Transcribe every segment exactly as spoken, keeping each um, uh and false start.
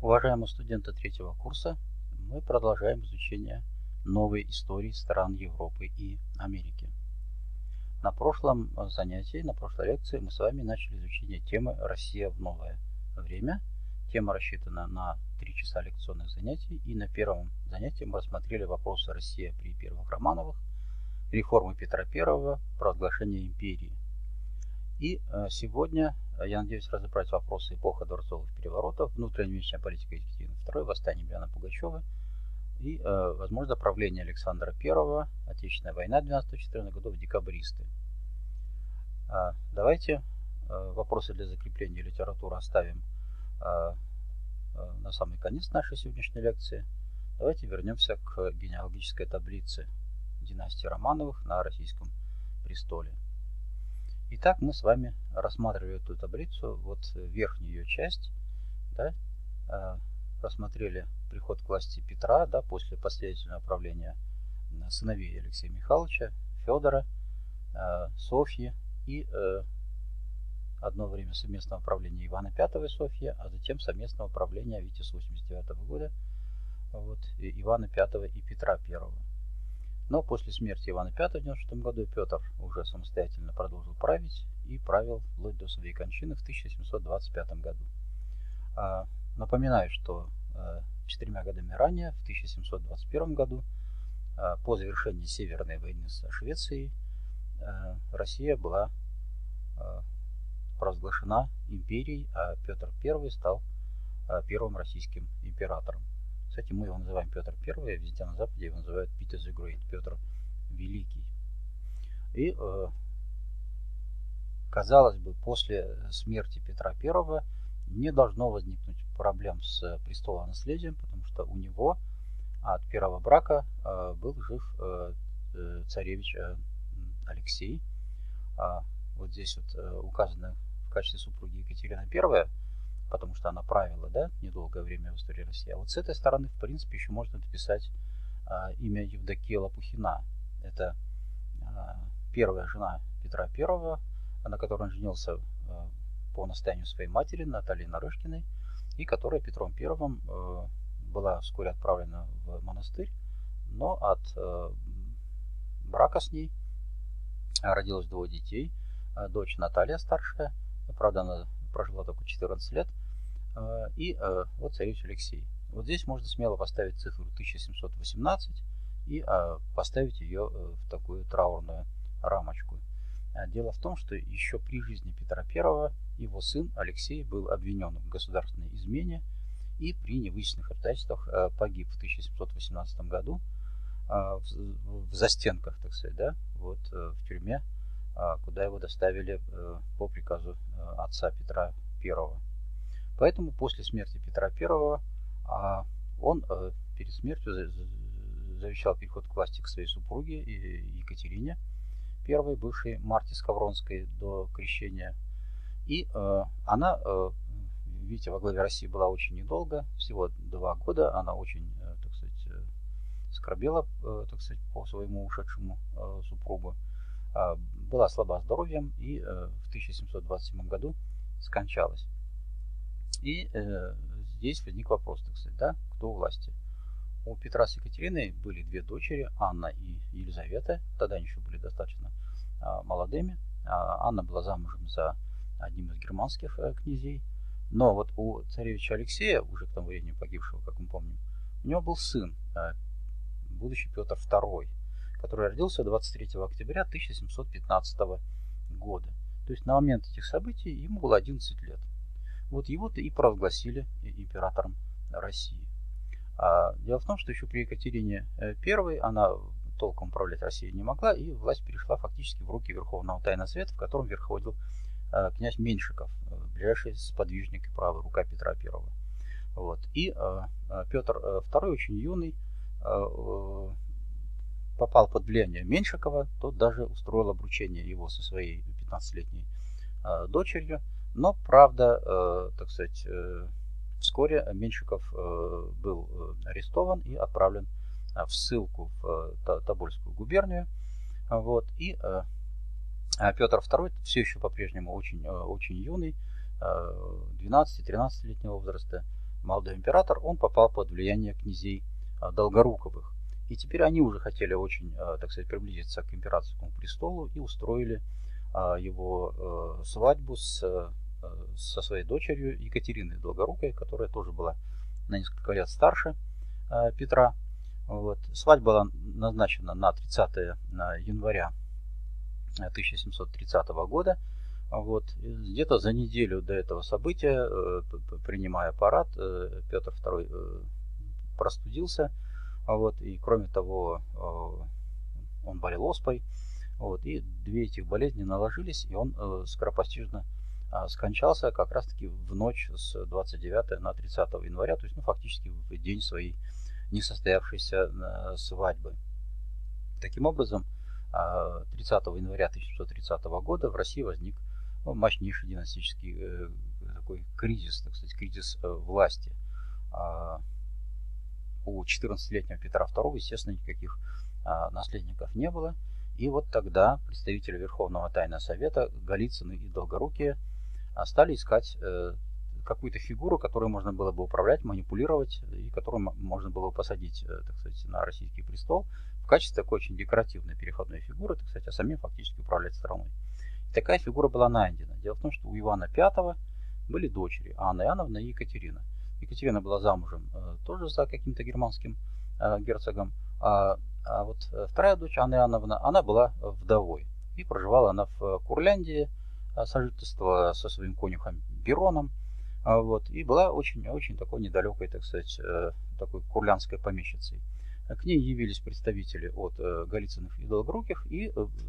Уважаемые студенты третьего курса, мы продолжаем изучение новой истории стран Европы и Америки. На прошлом занятии, на прошлой лекции мы с вами начали изучение темы «Россия в новое время». Тема рассчитана на три часа лекционных занятий, и на первом занятии мы рассмотрели вопросы «Россия при первых Романовых», реформы Петра Первого, провозглашение империи. И сегодня я надеюсь разобрать вопросы эпоха дворцовых переворотов, внутренняя политика Екатерины Второй, восстание Емельяна Пугачева и, возможно, правление Александра Первого, Отечественная война двенадцатого-четырнадцатого годов, декабристы. Давайте вопросы для закрепления литературы оставим на самый конец нашей сегодняшней лекции. Давайте вернемся к генеалогической таблице династии Романовых на российском престоле. Итак, мы с вами рассматривали эту таблицу, вот верхнюю ее часть, да, э, рассмотрели приход к власти Петра, да, после последовательного правления сыновей Алексея Михайловича, Федора, э, Софьи и э, одно время совместного правления Ивана Пятого и Софьи, а затем совместного правления в Витяз восемьдесят девятого года вот, Ивана Пятого и Петра Первого. Но после смерти Ивана Пятого в девяносто шестом году Петр уже самостоятельно продолжил править и правил вплоть до своей кончины в тысяча семьсот двадцать пятом году. А, напоминаю, что а, четырьмя годами ранее, в тысяча семьсот двадцать первом году, а, по завершении Северной войны со Швецией, а, Россия была а, провозглашена империей, а Петр Первый стал а, первым российским императором. Кстати, мы его называем Петр Первый, а везде на Западе его называют Peter the Great, Петр Великий. И, э, казалось бы, после смерти Петра Первого не должно возникнуть проблем с престолонаследием, потому что у него от первого брака э, был жив э, царевич э, Алексей. А вот здесь вот э, указано в качестве супруги Екатерина Первая, потому что она правила, да, недолгое время в истории России. А вот с этой стороны, в принципе, еще можно дописать а, имя Евдокия Лопухина. Это а, первая жена Петра Первого, на которой он женился а, по настоянию своей матери, Натальи Нарышкиной, и которая Петром Первым а, была вскоре отправлена в монастырь, но от а, брака с ней родилось двое детей. А, дочь Наталья старшая, правда, она прожила только четырнадцать лет, и вот царевич Алексей. Вот здесь можно смело поставить цифру тысяча семьсот восемнадцать и поставить ее в такую траурную рамочку. Дело в том, что еще при жизни Петра Первого его сын Алексей был обвинен в государственной измене и при невыясненных обстоятельствах погиб в тысяча семьсот восемнадцатом году в застенках, так сказать, да, вот в тюрьме, куда его доставили по приказу отца Петра Первого. Поэтому после смерти Петра Первого он перед смертью завещал переход к власти к своей супруге Екатерине Первой, бывшей Марте Скавронской до крещения. И она, видите, во главе России была очень недолго, всего два года. Она очень, так сказать, скорбела, так сказать, по своему ушедшему супругу. Была слаба здоровьем и в тысяча семьсот двадцать седьмом году скончалась. И э, здесь возник вопрос, так сказать, да, кто у власти. У Петра с Екатериной были две дочери, Анна и Елизавета. Тогда они еще были достаточно э, молодыми. А Анна была замужем за одним из германских э, князей. Но вот у царевича Алексея, уже к тому времени погибшего, как мы помним, у него был сын, э, будущий Петр Второй, который родился двадцать третьего октября тысяча семьсот пятнадцатого года. То есть на момент этих событий ему было одиннадцать лет. Вот его-то и провозгласили императором России. А дело в том, что еще при Екатерине Первой она толком управлять Россией не могла, и власть перешла фактически в руки Верховного Тайного Совета, в котором верховодил а, князь Меньшиков, ближайший сподвижник и правая рука Петра Первого. Вот. И а, Петр Второй, очень юный, а, попал под влияние Меньшикова, тот даже устроил обручение его со своей пятнадцатилетней а, дочерью. Но, правда, э, так сказать, э, вскоре Меньшиков э, был арестован и отправлен э, в ссылку в э, Тобольскую губернию. Вот, и э, Петр Второй все еще по-прежнему очень, э, очень юный, э, двенадцати-тринадцатилетнего возраста, молодой император, он попал под влияние князей Долгоруковых. И теперь они уже хотели очень, так сказать, приблизиться к императорскому престолу и устроили его свадьбу с, со своей дочерью Екатериной Долгорукой, которая тоже была на несколько лет старше Петра. Вот. Свадьба была назначена на тридцатое января тысяча семьсот тридцатого года. Вот. Где-то за неделю до этого события, принимая парад, Петр второй простудился. Вот. И кроме того, он болел оспой. Вот. И две этих болезни наложились, и он скоропостижно скончался как раз-таки в ночь с двадцать девятого на тридцатое января, то есть ну, фактически в день своей несостоявшейся свадьбы. Таким образом, тридцатого января тысяча семьсот тридцатого года в России возник ну, мощнейший династический э, такой кризис, так сказать, кризис э, власти. А у четырнадцатилетнего Петра второго, естественно, никаких а, наследников не было. И вот тогда представители Верховного Тайного Совета Голицыны и Долгорукие стали искать э, какую-то фигуру, которой можно было бы управлять, манипулировать, и которую можно было бы посадить, э, так сказать, на российский престол в качестве такой очень декоративной переходной фигуры, так сказать, а самим фактически управлять страной. И такая фигура была найдена. Дело в том, что у Ивана Пятого были дочери, Анна Иоанновна и Екатерина. Екатерина была замужем э, тоже за каким-то германским э, герцогом, а, а вот вторая дочь, Анна Иоанновна, она была вдовой. И проживала она в Курляндии, сожительство со своим конюхом Бироном. Вот, и была очень-очень такой недалекой, так сказать, такой курляндской помещицей. К ней явились представители от Голицыных и Долгоруких и,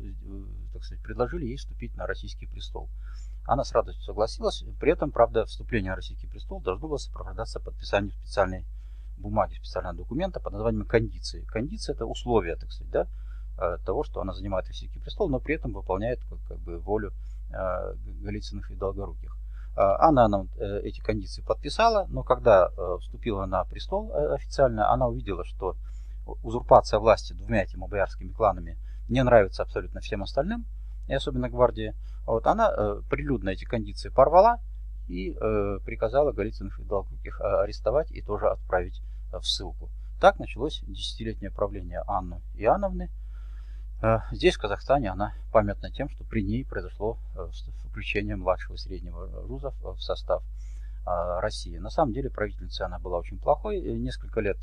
так сказать, предложили ей вступить на российский престол. Она с радостью согласилась, при этом, правда, вступление на российский престол должно было сопровождаться подписанием специальной бумаги, специального документа под названием кондиции. Кондиция — это условие, так сказать, да, того, что она занимает российский престол, но при этом выполняет как, как бы волю Голицыных и Долгоруких. Она нам эти кондиции подписала, но когда вступила на престол официально, она увидела, что узурпация власти двумя этими боярскими кланами не нравится абсолютно всем остальным, и особенно гвардии. Вот она прилюдно эти кондиции порвала и приказала Голицыных и Долгоруких арестовать и тоже отправить в ссылку. Так началось десятилетнее правление Анны Иоанновны. Здесь, в Казахстане, она памятна тем, что при ней произошло включение младшего и среднего вузов в состав России. На самом деле правительницей она была очень плохой. Несколько лет,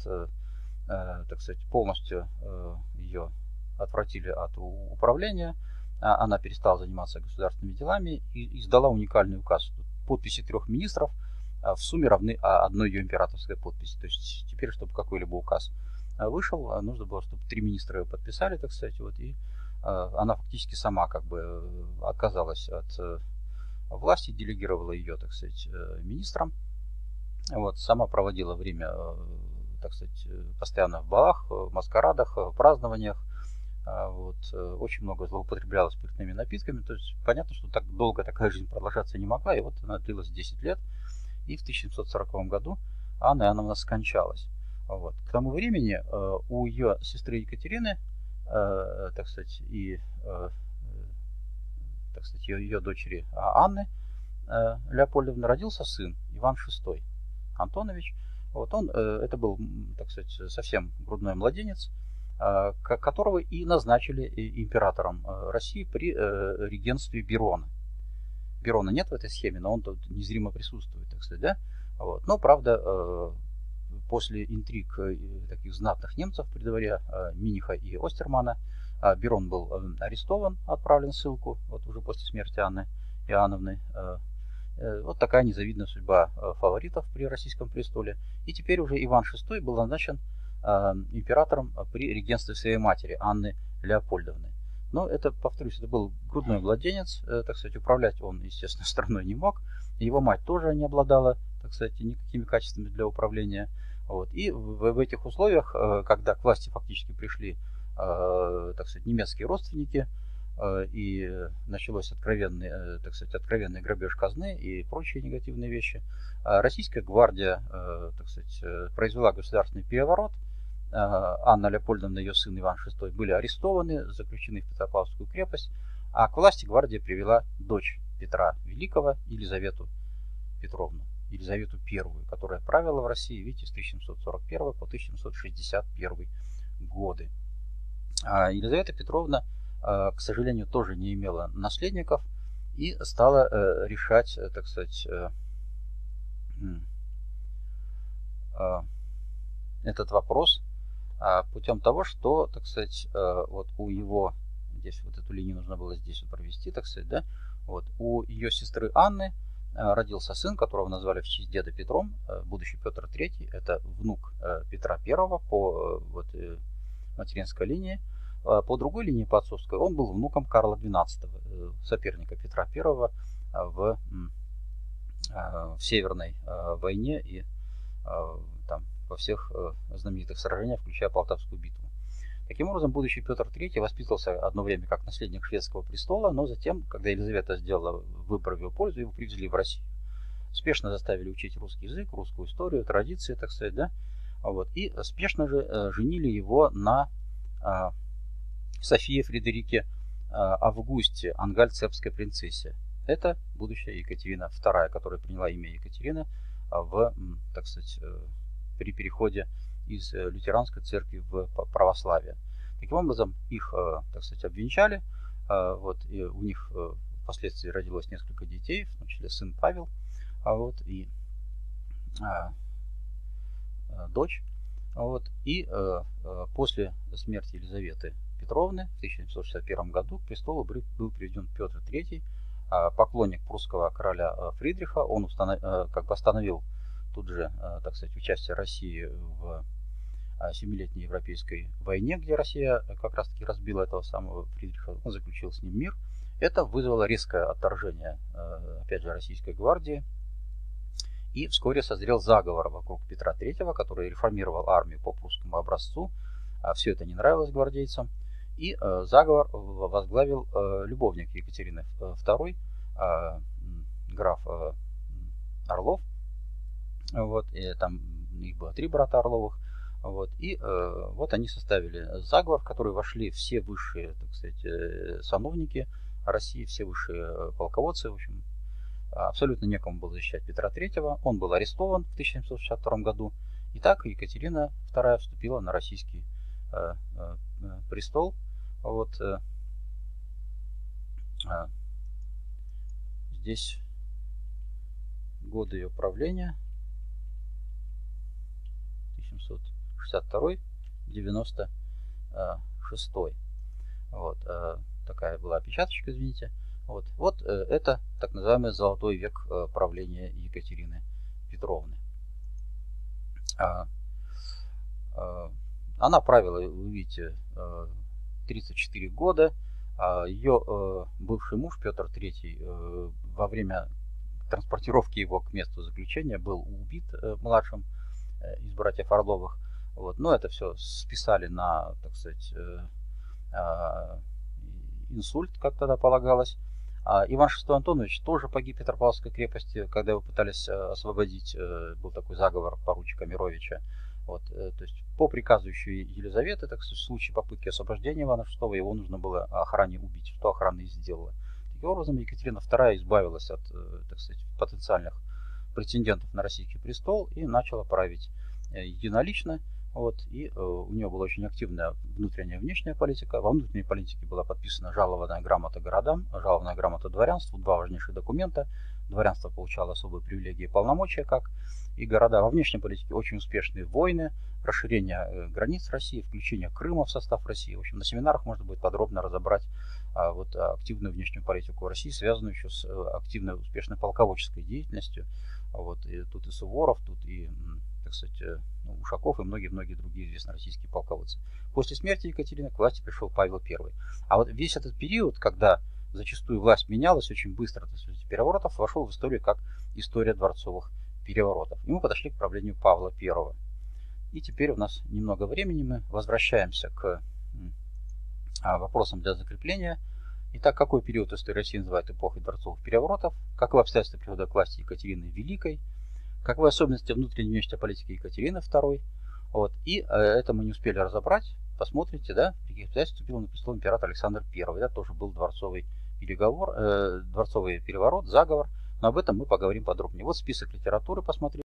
так сказать, полностью ее отвратили от управления. Она перестала заниматься государственными делами и издала уникальный указ. Подписи трех министров в сумме равны одной ее императорской подписи. То есть теперь, чтобы какой-либо указ вышел, нужно было, чтобы три министра его подписали, так сказать, вот, и э, она фактически сама как бы отказалась от э, власти, делегировала ее, так сказать, э, министрам, вот, сама проводила время, э, так сказать, постоянно в балах, в маскарадах, в празднованиях, э, вот, э, очень много злоупотребляла спиртными напитками, то есть понятно, что так долго такая жизнь продолжаться не могла, и вот она длилась десять лет, и в тысяча семьсот сороковом году Анна Иоанновна скончалась. Вот. К тому времени э, у ее сестры Екатерины, э, так сказать, и э, так сказать, ее, ее дочери Анны э, Леопольдовны родился сын Иван шестой Антонович. Вот он, э, это был, так сказать, совсем грудной младенец, э, которого и назначили императором России при э, регентстве Бирона. Бирона нет в этой схеме, но он тут незримо присутствует, так сказать, да? Вот. Но, правда, э, после интриг таких знатных немцев при дворе Миниха и Остермана Бирон был арестован, отправлен в ссылку, вот уже после смерти Анны Иоанновны. Вот такая незавидная судьба фаворитов при российском престоле. И теперь уже Иван шестой был назначен императором при регентстве своей матери Анны Леопольдовны. Но это, повторюсь, это был грудной младенец, так сказать, управлять он, естественно, страной не мог. Его мать тоже не обладала, так сказать, никакими качествами для управления. Вот. И в, в этих условиях, когда к власти фактически пришли, так сказать, немецкие родственники, и началось откровенный, так сказать, откровенный грабеж казны и прочие негативные вещи, российская гвардия, так сказать, произвела государственный переворот. Анна Леопольдовна и ее сын Иван шестой были арестованы, заключены в Петропавловскую крепость, а к власти гвардия привела дочь Петра Великого, Елизавету Петровну. Елизавету Первую, которая правила в России, видите, с тысяча семьсот сорок первого по тысяча семьсот шестьдесят первый годы. А Елизавета Петровна, к сожалению, тоже не имела наследников и стала решать, так сказать, этот вопрос путем того, что, так сказать, вот у его, здесь вот эту линию нужно было здесь вот провести, так сказать, да, вот у ее сестры Анны родился сын, которого назвали в честь деда Петром, будущий Петр Третий, это внук Петра Первого по вот, материнской линии. По другой линии, по отцовской, он был внуком Карла Двенадцатого, соперника Петра Первого в, в Северной войне и там, во всех знаменитых сражениях, включая Полтавскую битву. Таким образом, будущий Петр Третий воспитывался одно время как наследник шведского престола, но затем, когда Елизавета сделала выбор в его пользу, его привезли в Россию. Спешно заставили учить русский язык, русскую историю, традиции, так сказать, да, вот, и спешно же женили его на а, Софии Фредерике а, Августе, ангальцепской принцессе. Это будущая Екатерина Вторая, которая приняла имя Екатерина в, так сказать, при переходе из лютеранской церкви в православие. Таким образом, их, так сказать, обвенчали. Вот, и у них впоследствии родилось несколько детей, в том числе сын Павел, вот, и а, дочь. Вот, и а, после смерти Елизаветы Петровны в тысяча семьсот шестьдесят первом году к престолу был приведен Петр Третий, поклонник прусского короля Фридриха. Он установ... как бы остановил тут же, так сказать, участие России в Семилетней Европейской войне, где Россия как раз таки разбила этого самого Фридриха, он заключил с ним мир. Это вызвало резкое отторжение, опять же, российской гвардии. И вскоре созрел заговор вокруг Петра Третьего, который реформировал армию по прусскому образцу. Все это не нравилось гвардейцам. И заговор возглавил любовник Екатерины Второй, граф Орлов. Вот, и там их было три брата Орловых. Вот, и э, вот они составили заговор, в который вошли все высшие, так сказать, э, сановники России, все высшие полководцы. В общем, абсолютно некому было защищать Петра Третьего. Он был арестован в тысяча семьсот шестьдесят втором году. И так Екатерина Вторая вступила на российский э, э, престол. Вот, э, э, здесь годы ее правления. тысяча семьсот шестьдесят второй — девяносто шестой. Вот, такая была опечаточка, извините. Вот, вот это так называемый золотой век правления Екатерины Петровны. Она правила, вы видите, тридцать четыре года. Ее бывший муж Петр Третий во время транспортировки его к месту заключения был убит младшим из братьев Орловых. Вот. Но это все списали на, так сказать, инсульт, как тогда полагалось. А Иван шестой Антонович тоже погиб в Петропавловской крепости, когда его пытались освободить. Был такой заговор поручика Мировича. Вот. То есть по приказу еще Елизаветы, так сказать, в случае попытки освобождения Ивана шестого его нужно было охране убить, что охрана и сделала. Таким образом, Екатерина Вторая избавилась от, так сказать, потенциальных претендентов на российский престол и начала править единолично. Вот, и э, у нее была очень активная внутренняя и внешняя политика. Во внутренней политике была подписана жалованная грамота городам, жалованная грамота дворянству, два важнейших документа. Дворянство получало особые привилегии и полномочия, как и города. Во внешней политике очень успешные войны, расширение э, границ России, включение Крыма в состав России. В общем, на семинарах можно будет подробно разобрать а, вот, активную внешнюю политику России, связанную еще с э, активной успешной полководческой деятельностью. Вот, и тут и Суворов, тут и, так сказать, Ушаков и многие-многие другие известные российские полководцы. После смерти Екатерины к власти пришел Павел Первый. А вот весь этот период, когда зачастую власть менялась очень быстро, так сказать, переворотов, вошел в историю как история дворцовых переворотов. И мы подошли к правлению Павла Первого. И теперь у нас немного времени, мы возвращаемся к вопросам для закрепления. Итак, какой период истории России называют эпохой дворцовых переворотов? Каковы обстоятельства прихода к власти Екатерины Великой? Каковы особенности внутренней и внешней политики Екатерины Второй? Вот. И э, это мы не успели разобрать. Посмотрите, да, при каких обстоятельствах вступил на престол император Александр Первый. Это тоже был дворцовый переговор, э, дворцовый переворот, заговор. Но об этом мы поговорим подробнее. Вот список литературы, посмотрите.